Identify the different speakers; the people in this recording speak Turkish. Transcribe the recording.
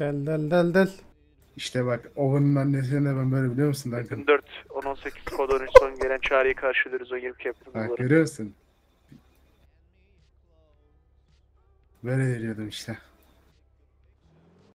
Speaker 1: Del del del del.
Speaker 2: İşte bak Owen'ın annesine de ben böyle biliyor musun Duncan?
Speaker 3: 4 10-18 kod 13 son gelen çağrıyı karşılıyoruz o 20 Captain
Speaker 2: Bak
Speaker 3: olarak.
Speaker 2: görüyor musun? Böyle veriyordum işte.